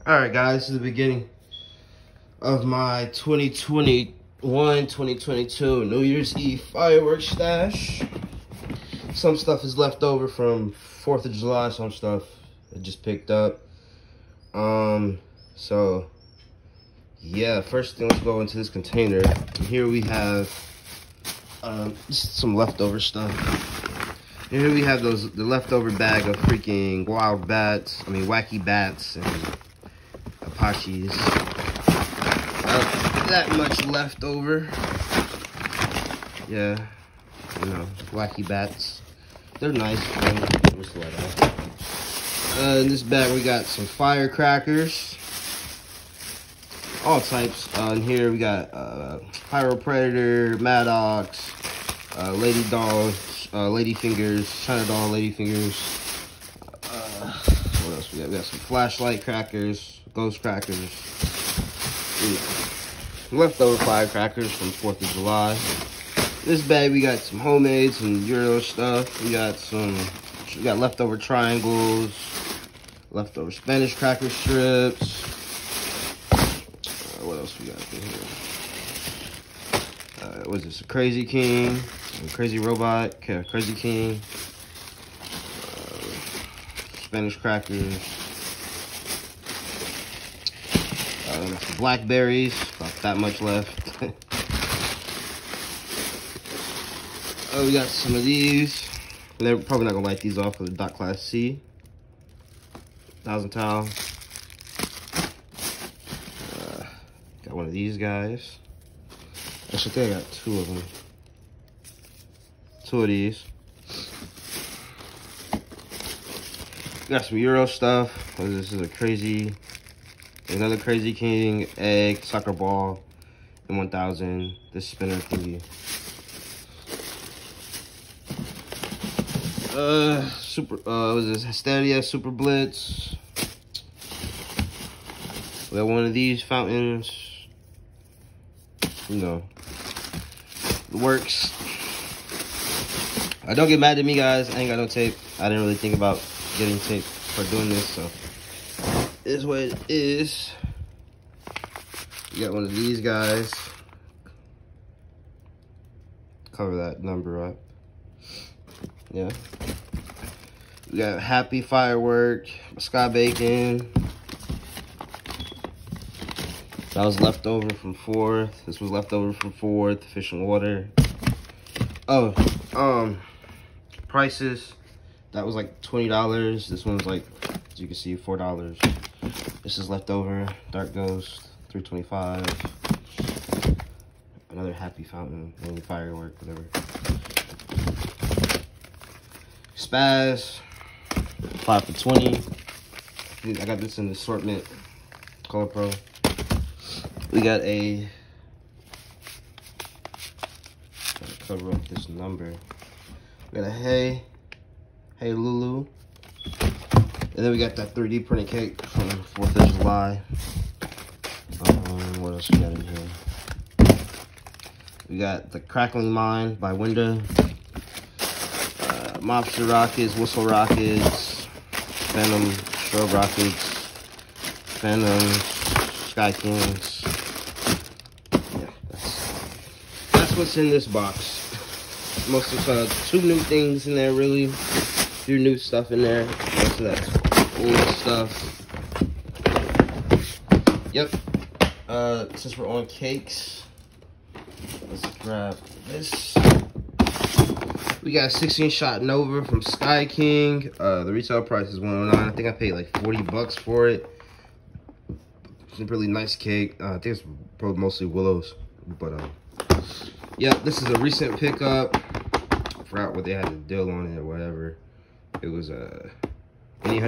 Alright guys, this is the beginning of my 2022 New Year's Eve fireworks stash. Some stuff is left over from 4th of July, some stuff I just picked up. So yeah, first thing, let's go into this container. Here we have some leftover stuff. And here we have the leftover bag of freaking wacky bats and Apaches. That much left over. Yeah, you know, wacky bats. They're nice. Just let out. In this bag we got some firecrackers, all types. In here we got Pyro Predator, Maddox, Lady Doll, Lady Fingers, China Doll, Lady Fingers. What else we got? We got some flashlight crackers, ghost crackers. Leftover firecrackers from 4th of July. This bag we got some homemade, some Euro stuff. We got leftover triangles, leftover Spanish cracker strips. What else we got in here? What is this? A Crazy King, a Crazy Robot, okay, Crazy King, Spanish crackers. Some blackberries, about that much left. We got some of these. They're probably not gonna light these off because they're Class C. 1000 Tau. Got one of these guys. Actually, I think I got two of them. Two of these. Got some Euro stuff. This is another Crazy King, egg, soccer ball, and 1000. This spinner thingy. What is this? Stadia Super Blitz. We got one of these fountains. You know, it works. Don't get mad at me, guys. I ain't got no tape. I didn't really think about getting tape for doing this, so it is what it is. You got one of these guys. Cover that number up. Yeah. We got Happy Firework, Sky Bacon. That was left over from 4th. This was left over from 4th. Fish and Water. Oh, prices. That was like $20. This one's like, as you can see, $4. This is left over. Dark Ghost, $3.25. Another Happy Fountain, maybe firework, whatever. Spaz, 5 for $20. I got this in the assortment, Color Pro. We got a, trying to cover up this number. We got a Hey Lulu. And then we got that 3D printed cake from 4th of July. What else we got in here? We got the Crackling Mine by Window. Mobster Rockets, Whistle Rockets, Phantom Strobe Rockets, Phantom Sky Kings. Yeah, that's what's in this box. Most of 2 new things in there, really. A few new stuff in there. Most of that's old stuff. Yep. Since we're on cakes, let's grab this. We got a 16-shot Nova from Sky King. The retail price is $109. I think I paid like 40 bucks for it. It's a really nice cake. I think it's probably mostly Willows, but yeah, this is a recent pickup. I forgot what they had a deal on it or whatever. It was any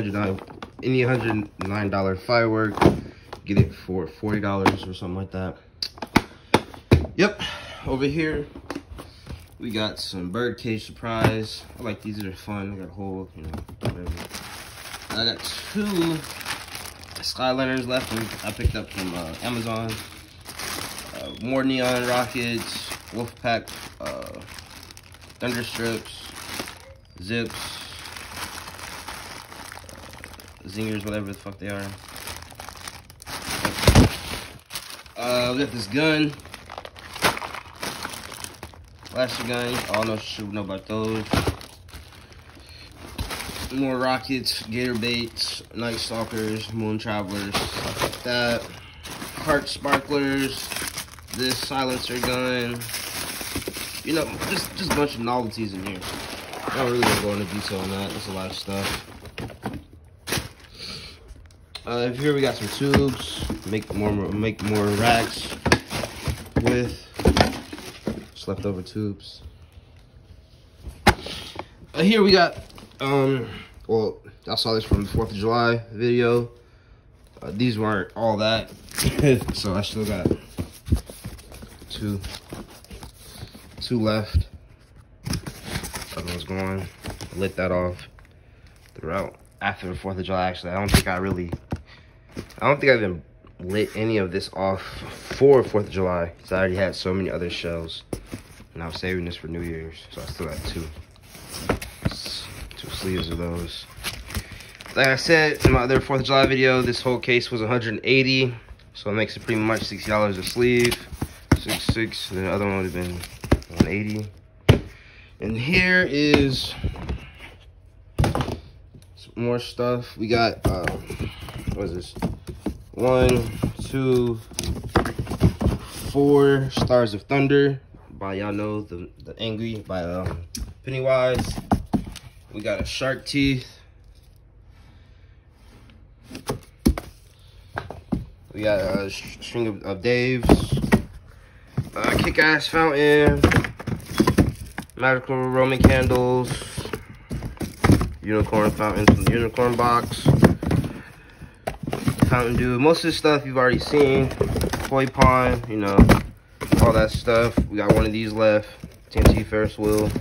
$109 firework. Get it for $40 or something like that. Yep. Over here, we got some Birdcage Surprise. I like these, are fun. They got a whole, you know, whatever. I got 2 Sky Lanterns left. I picked up from Amazon. More Neon Rockets, Wolfpack, Thunder Strips, Zips, Zingers, whatever the fuck they are. We got this gun. Blaster gun. All know about those. More rockets, gator baits, night stalkers, moon travelers, stuff like that. Heart sparklers. This silencer gun. You know, just a bunch of novelties in here. I don't really want to go into detail on that. There's a lot of stuff. Here we got some tubes. Make more racks with just leftover tubes. Here we got well, I saw this from the 4th of July video. These weren't all that, so I still got two left. Other one's gone. I lit that off throughout after the 4th of July. Actually, I don't think I even lit any of this off for 4th of July, because I already had so many other shells, and I was saving this for New Year's, so I still got two sleeves of those. Like I said in my other 4th of July video, this whole case was $180, so it makes it pretty much $60 a sleeve. 66. The other one would have been $180. And here is some more stuff. We got what is this? 1, 2, 4 Stars of Thunder by, y'all know, the Angry by Pennywise. We got a Shark Teeth. We got a string of Dave's. Kick-Ass Fountain. Magical Roman Candles. Unicorn Fountain from the Unicorn box. Fountain Dew. Most of this stuff you've already seen. Koi Pond, you know, all that stuff. We got one of these left. TNT Ferris Wheel.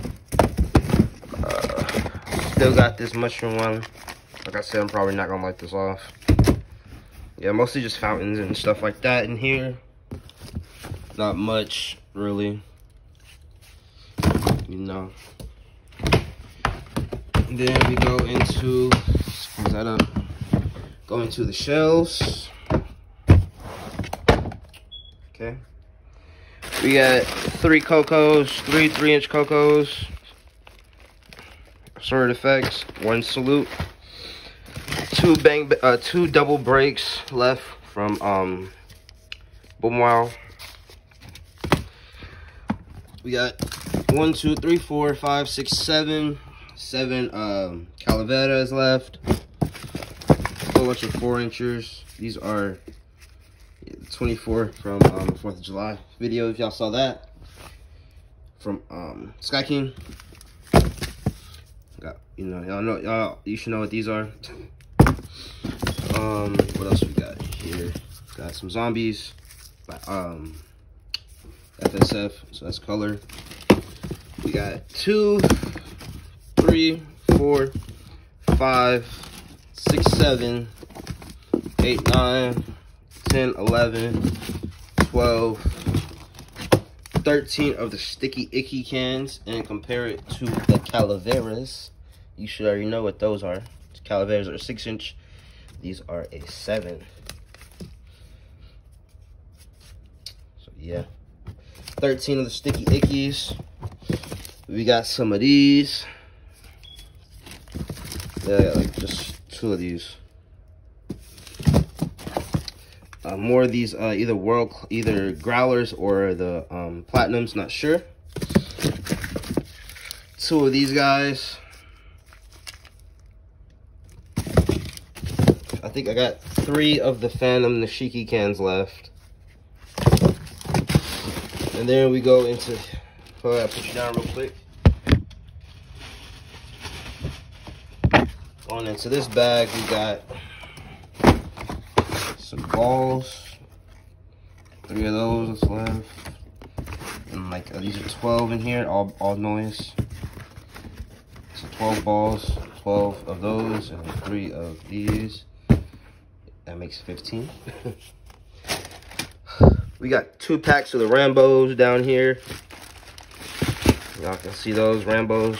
Still got this mushroom one. Like I said, I'm probably not gonna light this off. Yeah, mostly just fountains and stuff like that in here. Not much, really. You know. And then we go into, close that up. Go into the shells. Okay. We got 3 Cocos, 3 3-inch Cocos. Sword effects, 1 salute, 2 double breaks left from Boom Wow. We got 1, 2, 3, 4, 5, 6, 7 Calaveras left. A whole bunch of 4-inchers. These are 24 from the 4th of July video, if y'all saw that. From Sky King. Got, you know, you should know what these are. What else we got here? Got some zombies by FSF, so that's color. We got 2, 3, 4, 5, 6, 7, 8, 9, 10, 11, 12, 13 of the Sticky Icky cans, and compare it to the Calaveras. You should already know what those are. Calaveras are 6-inch. These are a 7. So yeah, 13 of the Sticky Ickies. We got some of these. Yeah, like just 2 of these. More of these, either growlers or the platinums, not sure. 2 of these guys. I think I got 3 of the Phantom Nishiki cans left. And then we go into, hold on, put you down real quick. Going into this bag, we got some balls, 3 of those left, and like these are 12 in here, all noise. So 12 balls, 12 of those, and 3 of these. That makes 15. We got 2 packs of the Rambos down here. Y'all can see those Rambos.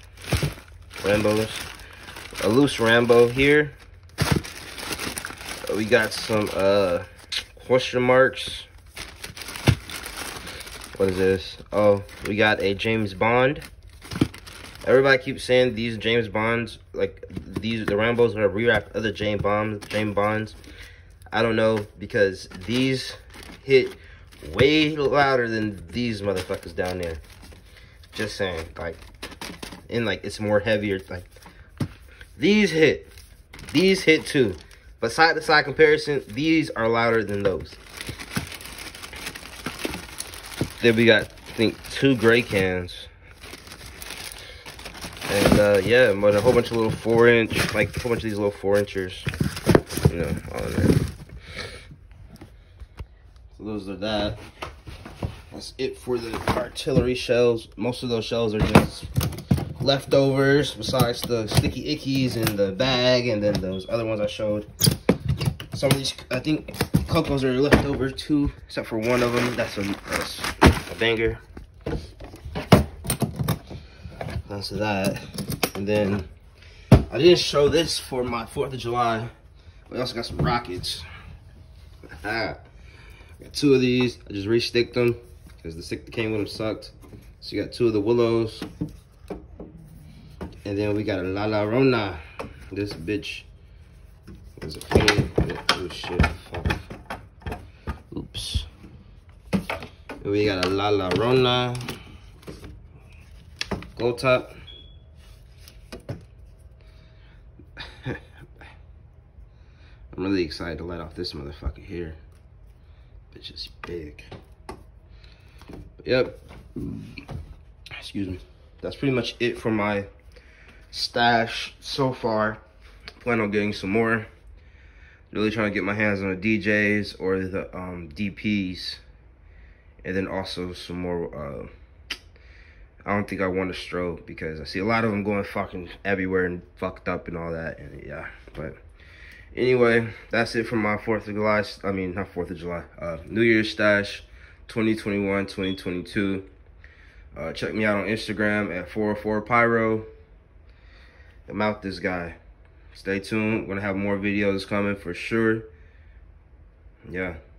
A loose Rambo here. We got some question marks. What is this? Oh, we got a James Bond. Everybody keeps saying these James Bonds, like the Rambos, are gonna rewrap other James Bonds. I don't know, because these hit way louder than these motherfuckers down there. Just saying, like, and like it's more heavier. Like these hit too, but side to side comparison, these are louder than those. Then we got, I think, 2 gray cans. And yeah, but a whole bunch of little 4-inch, like a whole bunch of these little 4-inchers, you know, all in there. So those are that. That's it for the artillery shells. Most of those shells are just leftovers, besides the sticky ickies in the bag, and then those other ones I showed. Some of these, I think, Cocos are leftover too, except for one of them. That's a banger. That's that. And then I didn't show this for my 4th of July. We also got some rockets. Got 2 of these. I just re-sticked them because the stick that came with them sucked. So you got 2 of the Willows. And then we got a La Llorona. This bitch is a pain. Oh shit. Oops. And we got a La Llorona. Gold top. I'm really excited to let off this motherfucker here. Bitch is big. But yep. Excuse me. That's pretty much it for my stash so far. Plan on getting some more. Really trying to get my hands on the DJs or the DPs. And then also some more I don't think I want a strobe because I see a lot of them going fucking everywhere and fucked up and all that. And yeah, but anyway, that's it for my 4th of July. I mean, not 4th of July. New Year's stash 2021, 2022. Check me out on Instagram at 404pyro. I'm out this guy. Stay tuned. We're gonna have more videos coming for sure. Yeah.